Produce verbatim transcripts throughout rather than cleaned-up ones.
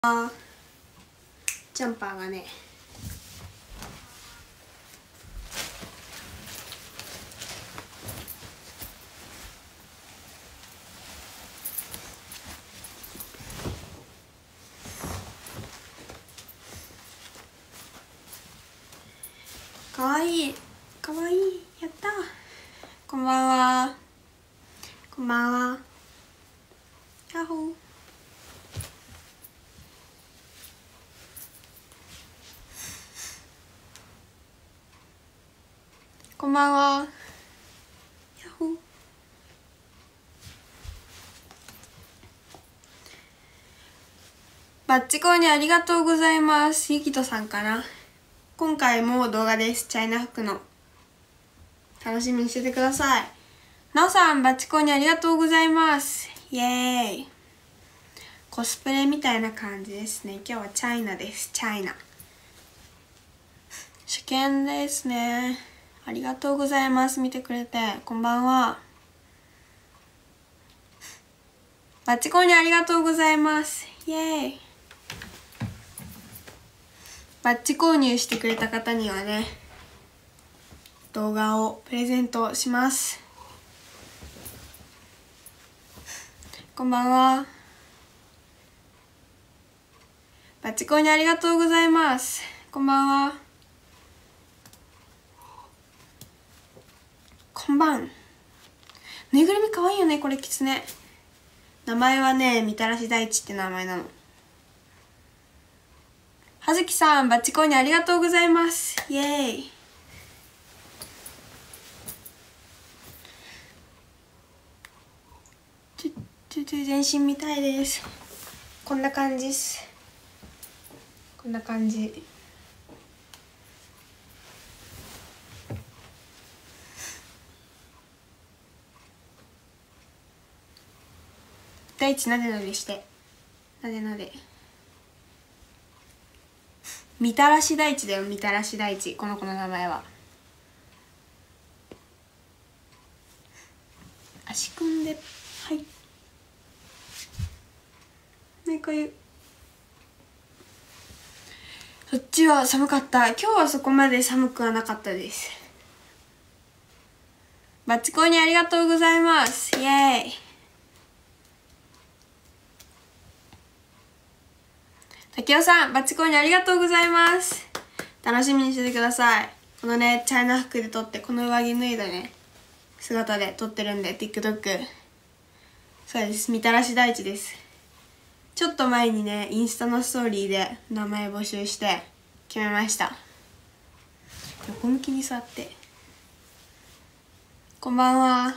あジャンパーがねかわいいかわいい、やった。こんばんは、こんばんは、ヤッホー。こんばんは、ヤッホー。バッチ購入ありがとうございます。ゆきとさんかな。今回も動画です。チャイナ服の楽しみにしててください。なおさん、バッチ購入ありがとうございます。イエーイ。コスプレみたいな感じですね。今日はチャイナです。チャイナ初見ですね。ありがとうございます。見てくれて。こんばんは。バッチ購入ありがとうございます。イエーイ。バッチ購入してくれた方にはね、動画をプレゼントします。こんばんは。バッチ購入ありがとうございます。こんばんは。こんばん。ぬいぐるみかわいいよね、これキツネ。名前はね、みたらし大地って名前なの。はずきさん、バッチ購入ありがとうございます。イエーイ。ちょ、ちょ、ちょ、全身見たいです。こんな感じっす。こんな感じ。大地なでなでして。なでなで。みたらし大地だよ、みたらし大地。この子の名前は。足組んで、はい。ね、こういう。そっちは寒かった。今日はそこまで寒くはなかったです。バッチ購入ありがとうございます。イエーイ。竹雄さん、バッチ購入ありがとうございます。楽しみにしててください。このね、チャイナ服で撮って、この上着脱いだね、姿で撮ってるんで、TikTok。そうです、みたらし大地です。ちょっと前にね、インスタのストーリーで名前募集して決めました。横向きに座って。こんばんは。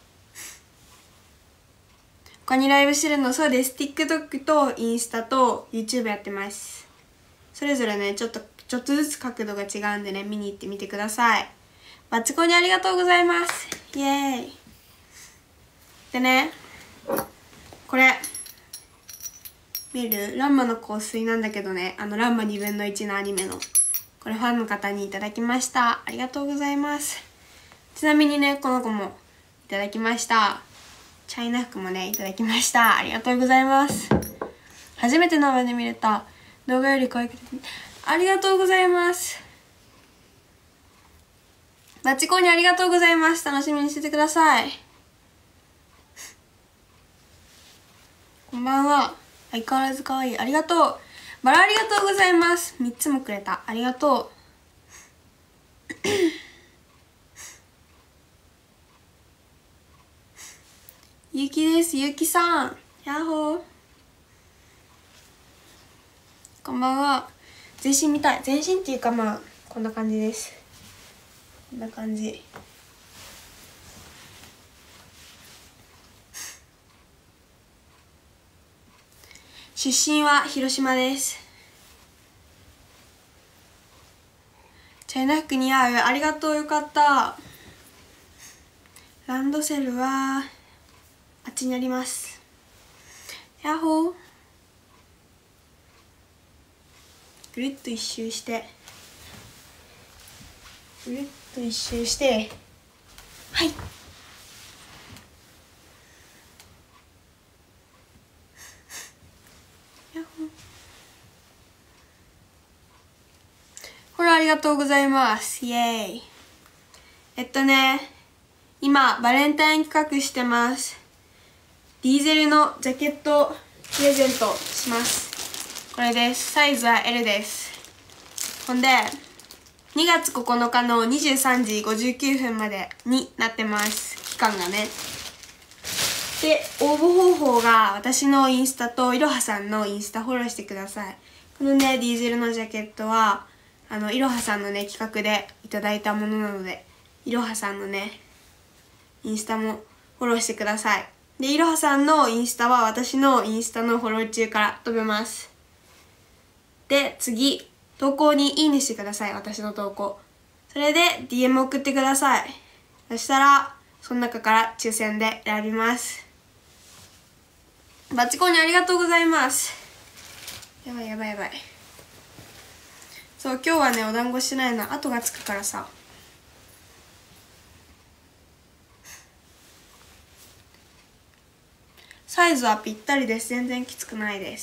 他にライブしてるの、そうです。TikTok とインスタと YouTube やってます。それぞれね、ちょっと、ちょっとずつ角度が違うんでね、見に行ってみてください。バッチコにありがとうございます。イエーイ。でね、これ、見るランマの香水なんだけどね、あの、ランマにぶんのいちのアニメの。これファンの方にいただきました。ありがとうございます。ちなみにね、この子もいただきました。チャイナ服もね、いただきました。ありがとうございます。初めて生で見れた。動画より可愛くて、ありがとうございます。バッチ購入ありがとうございます。楽しみにしててください。こんばんは。相変わらず可愛い。ありがとう。バラありがとうございます。みっつもくれた。ありがとう。ゆうきです。ゆうきさん。やっほー。こんばんは。全身見たい。全身っていうかまあ、こんな感じです。こんな感じ。出身は広島です。チャイナ服似合う。ありがとう。よかった。ランドセルは、あっちにあります。やっほー。ぐるっと一周して、ぐるっと一周して、はい。やっほー。 ありがとうございます。イエーイ。えっとね、今、バレンタイン企画してます。ディーゼルのジャケットプレゼントします。これです。サイズは エル です。ほんで、にがつここのかのにじゅうさんじごじゅうきゅうふんまでになってます。期間がね。で、応募方法が私のインスタといろはさんのインスタフォローしてください。このね、ディーゼルのジャケットは、あの、いろはさんのね、企画でいただいたものなので、いろはさんのね、インスタもフォローしてください。で、いろはさんのインスタは私のインスタのフォロー中から飛べます。で、次、投稿にいいねしてください。私の投稿。それで ディーエム 送ってください。そしたら、その中から抽選で選びます。バチコンにありがとうございます。やばいやばいやばい。そう、今日はね、お団子しないの。後がつくからさ。サイズはぴったりです。全然きつくないです。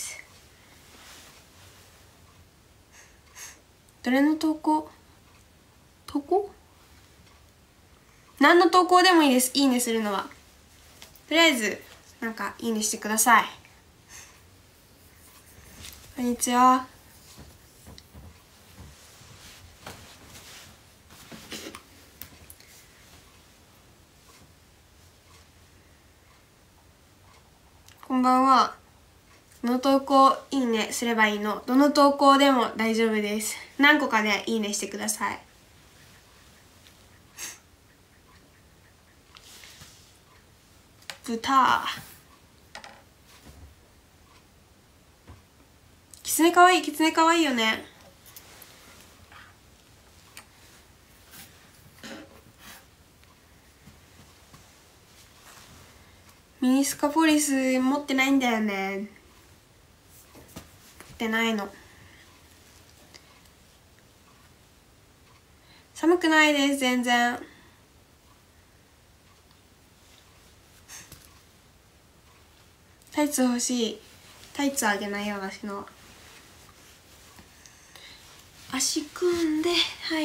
どれの投稿？投稿？何の投稿でもいいです。いいねするのは。とりあえず、なんか、いいねしてください。こんにちは。こんばんは。どの投稿いいねすればいいの？どの投稿でも大丈夫です。何個かね、いいねしてください。豚。キツネかわいい、キツネかわいいよね。ミニスカポリス持ってないんだよね。持ってないの。寒くないです、全然。タイツ欲しい。タイツあげないよ、私の。足組んで、はい。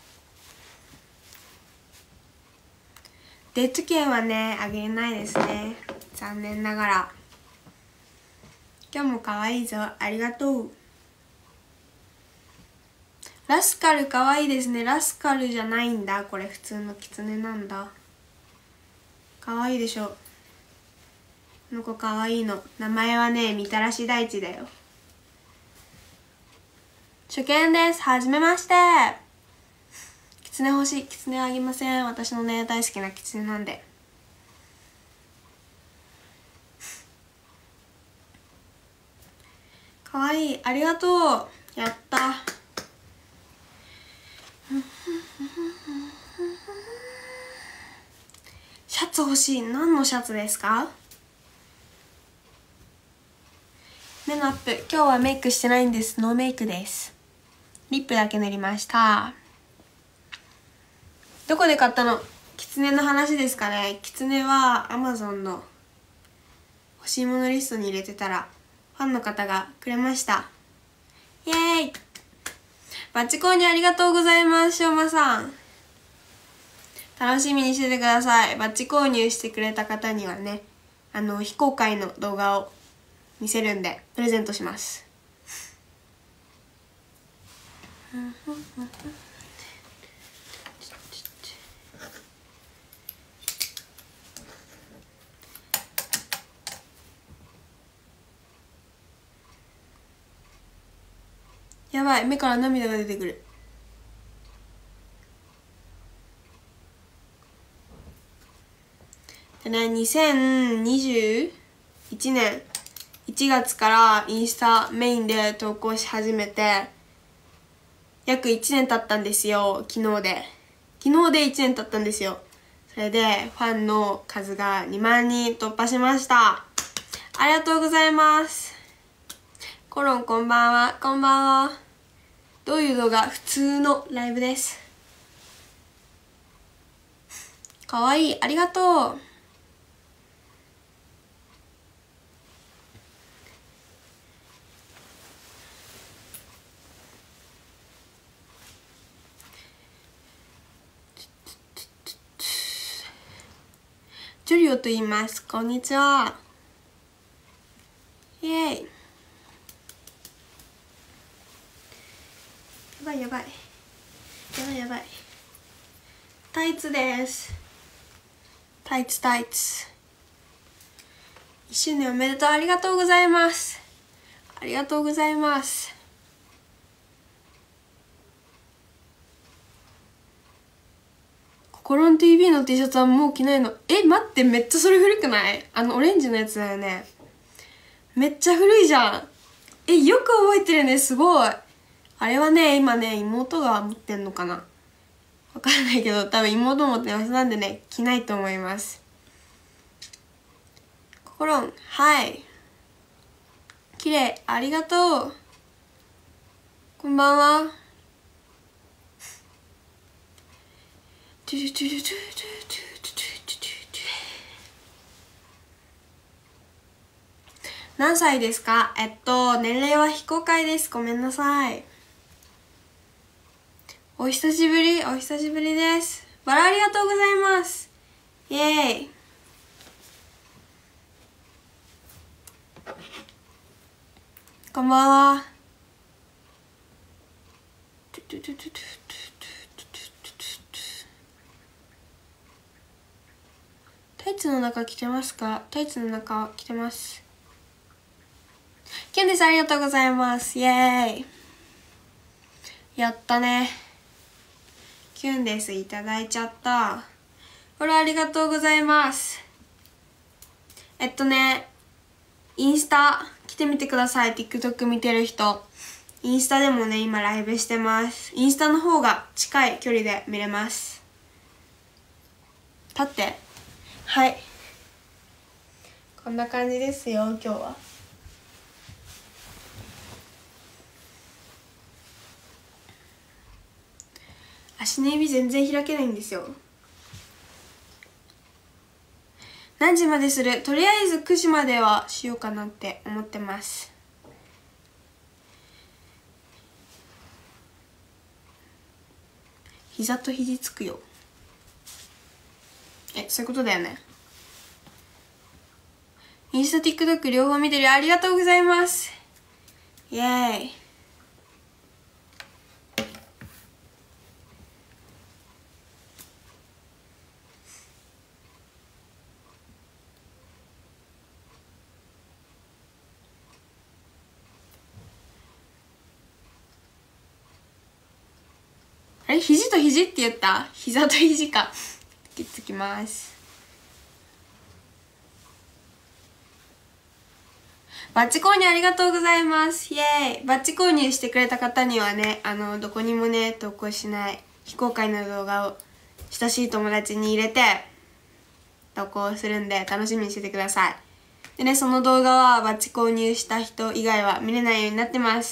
デッド券はね、あげないですね。残念ながら。今日も可愛いぞ。ありがとう。ラスカル可愛いですね。ラスカルじゃないんだ。これ普通のキツネなんだ。可愛いでしょ。この子可愛いの。名前はね、みたらし大地だよ。初見です。はじめまして。キツネ欲しい。キツネあげません。私のね、大好きなキツネなんで。かわいい。ありがとう。やった。シャツ欲しい。何のシャツですか？目のアップ。今日はメイクしてないんです。ノーメイクです。リップだけ塗りました。どこで買ったの？キツネの話ですかね。キツネは アマゾン の欲しいものリストに入れてたらファンの方がくれました。イエーイ。バッチコーにありがとうございます。しょうまさん、楽しみにしててください。バッチ購入してくれた方にはね、あの非公開の動画を見せるんでプレゼントします。やばい、目から涙が出てくる。でね、にせんにじゅういちねんいちがつからインスタメインで投稿し始めて約いちねん経ったんですよ。昨日で昨日でいちねん経ったんですよ。それでファンの数がにまんにん突破しました。ありがとうございます。コロンこんばんは。こんばんは。どういう動画？普通のライブです。かわいい。ありがとう。 ジュリオと言います。こんにちは。イエーイ。やばいやばいやばいやばい。タイツです。タイツタイツ。いっしゅうねんおめでとう。ありがとうございます。ありがとうございます。コロン ティーブイ の T シャツはもう着ないの。え、待って、めっちゃそれ古くない？あのオレンジのやつだよね。めっちゃ古いじゃん。え、よく覚えてるね。すごい。あれはね、今ね、妹が持ってんのかな、わかんないけど、多分妹持ってます。なんでね、着ないと思います。ココロン、はい。綺麗、ありがとう。こんばんは。何歳ですか？えっと、年齢は非公開です。ごめんなさい。お久しぶり、お久しぶりです。バラありがとうございます。イエーイ。こんばんは。タイツの中着てますか？タイツの中着てます。ケンです。ありがとうございます。イエーイ。やったね。キュンです。いただいちゃった。これありがとうございます。えっとね、インスタ来てみてください。TikTok 見てる人。インスタでもね、今ライブしてます。インスタの方が近い距離で見れます。立って。はい。こんな感じですよ、今日は。足の指全然開けないんですよ。何時までする？とりあえずくじまではしようかなって思ってます。膝と肘つくよ。え、そういうことだよね。インスタ、TikTok 両方見てるよ。ありがとうございます。イエーイ。あれ、肘と肘って言った？膝と肘か。くっつきます。バッチ購入ありがとうございます。イエーイ。バッチ購入してくれた方にはね、あの、どこにもね、投稿しない非公開の動画を親しい友達に入れて投稿するんで楽しみにしててください。でね、その動画はバッチ購入した人以外は見れないようになってます。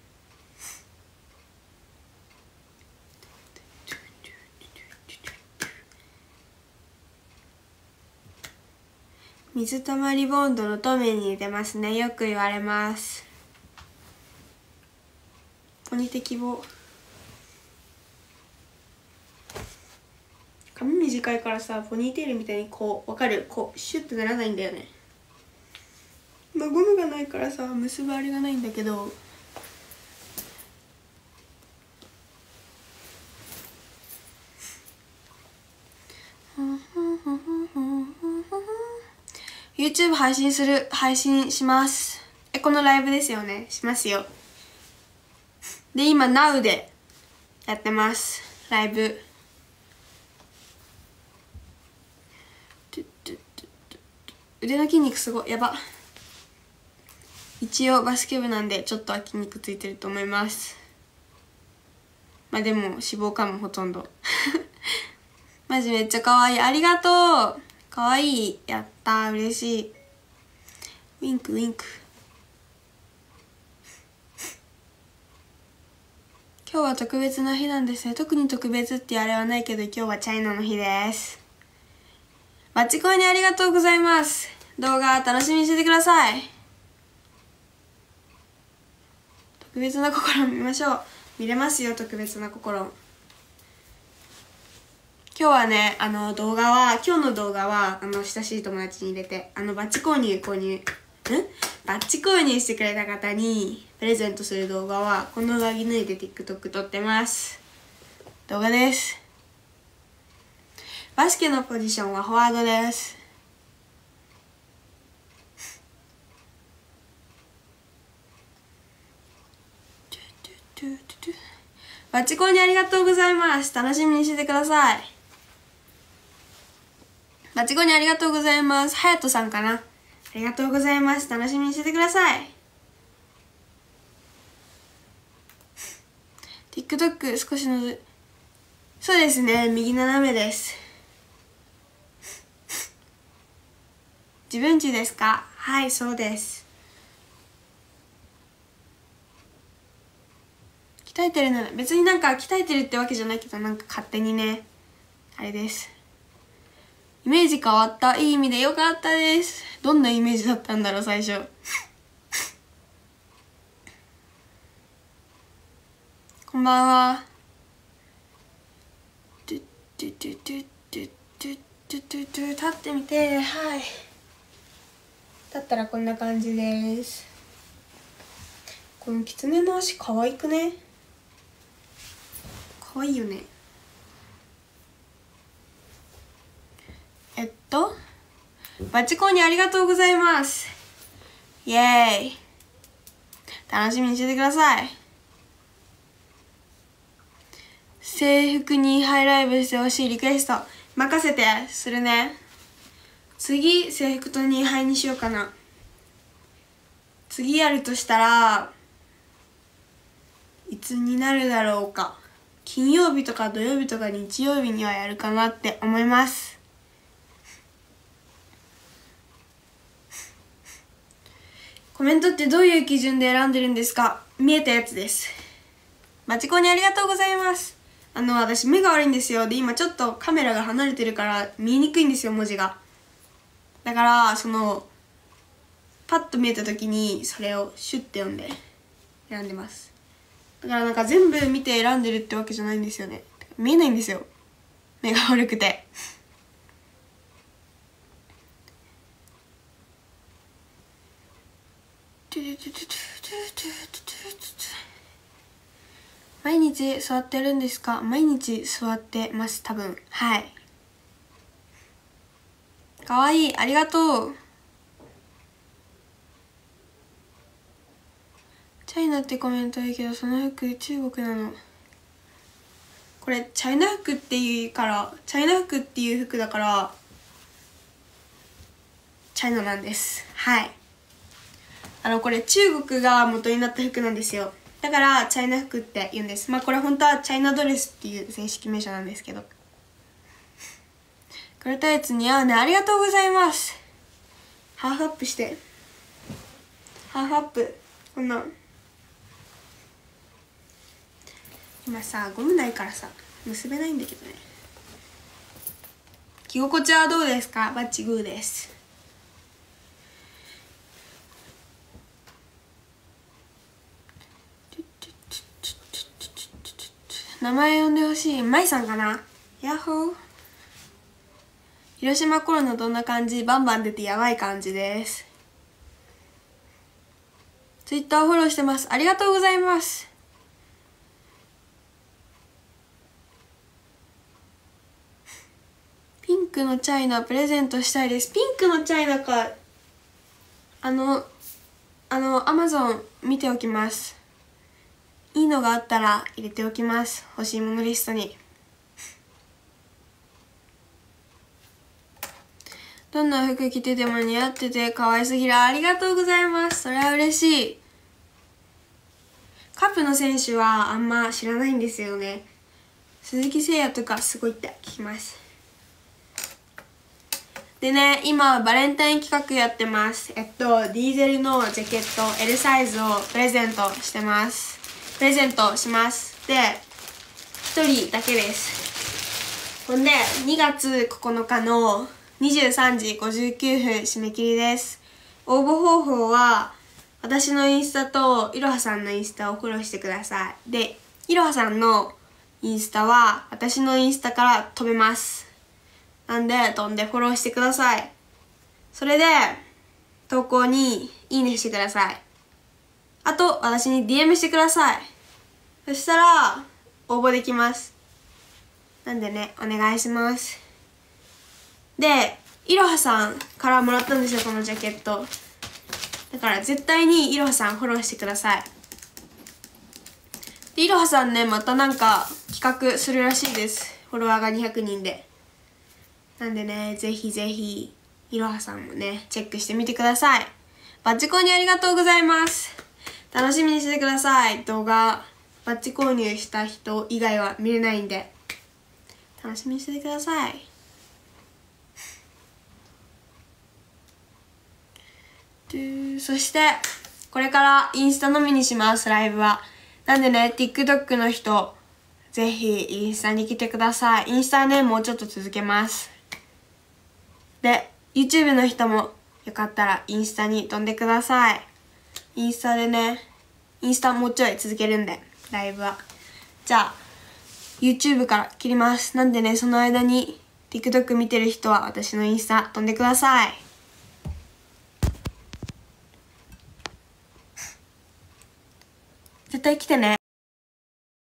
水たまりボンドの透明に似てますね。よく言われます。ポニテ希望。髪短いからさ、ポニーテールみたいにこう、わかる？こう、シュッてならないんだよね。まあ、ゴムがないからさ、結ぶあれがないんだけど。YouTube 配信する、配信します。え、このライブですよね。しますよ。で、今、Now でやってます。ライブ。腕の筋肉すごい。やば。一応バスケ部なんでちょっとは筋肉ついてると思います。まあでも脂肪感もほとんど。マジめっちゃ可愛い。ありがとう。可愛い。やったー。嬉しい。ウィンクウィンク。今日は特別な日なんですね。特に特別ってあれはないけど、今日はチャイナの日です。バッチコイにありがとうございます。動画楽しみにしててください。特別な心見ましょう。見れますよ、特別な心。 今日はね、あの動画は、今日の動画は、あの、親しい友達に入れて、あの、バッチ購入、購入、んバッチ購入してくれた方に、プレゼントする動画は、この上着脱いで TikTok 撮ってます。動画です。バスケのポジションはフォワードです。バッチ購入ありがとうございます。楽しみにしててください。バッチ購入ありがとうございます。はやとさんかな。ありがとうございます。楽しみにしててください。TikTok 少しのぞ、そうですね、右斜めです。自分家ですか？はい、そうです。鍛えてるなら、別になんか鍛えてるってわけじゃないけど、なんか勝手にね、あれです。イメージ変わった。いい意味でよかったです。どんなイメージだったんだろう、最初。こんばんは。トゥトゥトゥトゥトゥトゥトゥトゥトゥ、立ってみて、はい。立ったらこんな感じです。この狐の足可愛くね？可愛いよね。えっと、バッチ購入ありがとうございます。イエーイ。楽しみにしててください。制服にハイライブしてほしいリクエスト。任せて、するね。次、制服とにハイにしようかな。次やるとしたら、いつになるだろうか。金曜日とか土曜日とか日曜日にはやるかなって思います。コメントってどういう基準で選んでるんですか？見えたやつです。マチコにありがとうございます。あの、私目が悪いんですよ。で、今ちょっとカメラが離れてるから見えにくいんですよ、文字が。だから、その、パッと見えた時にそれをシュッて読んで選んでます。だからなんか全部見て選んでるってわけじゃないんですよね。見えないんですよ。目が悪くて。毎日座ってるんですか？毎日座ってます、多分。はい。かわいい、ありがとう。チャイナってコメントいいけど、その服中国なの。これチャイナ服っていうからチャイナ服っていう服だからチャイナなんです。はい。あのこれ中国が元になった服なんですよ。だからチャイナ服って言うんです。まあこれ本当はチャイナドレスっていう正式名称なんですけど。これタイツ似合うね。ありがとうございます。ハーフアップして。ハーフアップ。こんな。今さ、ゴムないからさ、結べないんだけどね。着心地はどうですか？バッチグーです。名前呼んでほしい。マイさんかな？ヤッホー。広島コロナどんな感じ？バンバン出てやばい感じです。ツイッターフォローしてます。ありがとうございます。ピンクのチャイナプレゼントしたいです。ピンクのチャイナか。あの、あの、アマゾン見ておきます。いいのがあったら入れておきます。欲しいものリストに。どんな服着てても似合ってて可愛すぎる。ありがとうございます。それは嬉しい。カップの選手はあんま知らないんですよね。鈴木誠也とかすごいって聞きます。でね、今バレンタイン企画やってます。えっと、ディーゼルのジャケット エル サイズをプレゼントしてます。プレゼントします。で、ひとりだけです。ほんで、にがつここのかのにじゅうさんじごじゅうきゅうふん締め切りです。応募方法は、私のインスタといろはさんのインスタをフォローしてください。で、いろはさんのインスタは私のインスタから飛べます。なんで飛んでフォローしてください。それで投稿にいいねしてください。あと私に ディーエム してください。そしたら応募できます。なんでね、お願いします。で、いろはさんからもらったんですよ、このジャケット。だから絶対にいろはさんフォローしてください。で、いろはさんね、またなんか企画するらしいです。フォロワーがにひゃくにんで。なんでね、ぜひぜひ、いろはさんもね、チェックしてみてください。バッチ購入ありがとうございます。楽しみにしてください。動画、バッチ購入した人以外は見れないんで、楽しみにしててください。そして、これからインスタのみにします、ライブは。なんでね、TikTok の人、ぜひインスタに来てください。インスタはね、もうちょっと続けます。で、YouTube の人もよかったらインスタに飛んでください。インスタでね、インスタもうちょい続けるんで、ライブは。じゃあ、YouTube から切ります。なんでね、その間に TikTok 見てる人は私のインスタ飛んでください。絶対来てね。